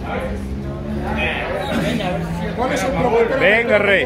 ¿Cuál es el problema? Venga, Rey.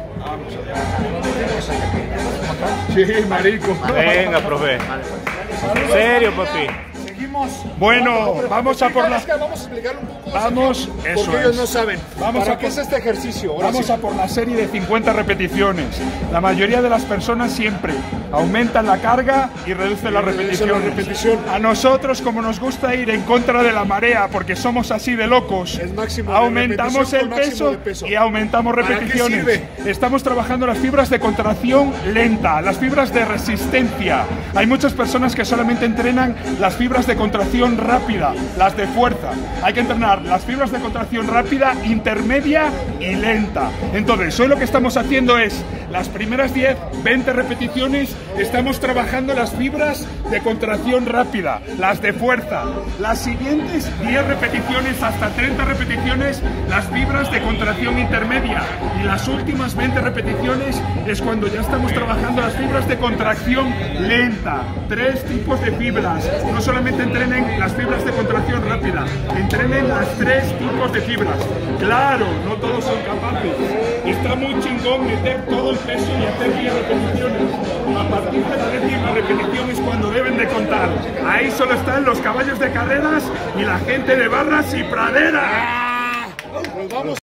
Sí, marico. Venga, profe. En serio, papi. Bueno, vamos a por las... Vamos a explicar un poco. Vamos, eso porque ellos no saben. Vamos ¿Para a qué es este ejercicio? Vamos a por la serie de 50 repeticiones. La mayoría de las personas siempre aumentan la carga y reducen la repetición. A nosotros, como nos gusta ir en contra de la marea, porque somos así de locos, aumentamos el peso y aumentamos repeticiones. Estamos trabajando las fibras de contracción lenta, las fibras de resistencia. Hay muchas personas que solamente entrenan las fibras de contracción rápida, las de fuerza. Hay que entrenar las fibras de contracción rápida, intermedia y lenta. Entonces, hoy lo que estamos haciendo es las primeras 10, 20 repeticiones, estamos trabajando las fibras de contracción rápida, las de fuerza. Las siguientes 10 repeticiones hasta 30 repeticiones, las fibras de contracción intermedia. Y las últimas 20 repeticiones es cuando ya estamos trabajando las fibras de contracción lenta. 3 tipos de fibras. No solamente entrenen las fibras de contracción rápida, entrenen las 3 tipos de fibras. Claro, no todos son capaces. Está muy chingón meter todo el peso y hacer 10 repeticiones. A partir de la 10ª repetición es cuando deben de contar. Ahí solo están los caballos de carreras y la gente de barras y praderas.